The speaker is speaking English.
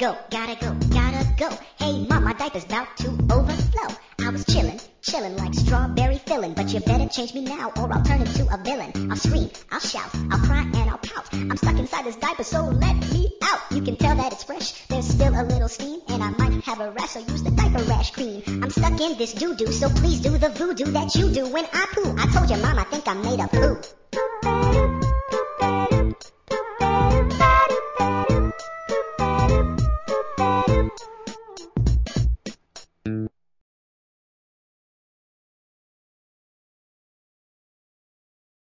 gotta go. Hey, mom, my diaper's about to overflow. I was chillin' like strawberry filling. But you better change me now or I'll turn into a villain. I'll scream, I'll shout, I'll cry and I'll pout. I'm stuck inside this diaper, so let me out. You can tell that it's fresh, there's still a little steam. And I might have a rash, so use the diaper rash cream. I'm stuck in this doo-doo, so please do the voodoo that you do when I poo. I told your mom I think I made a poo.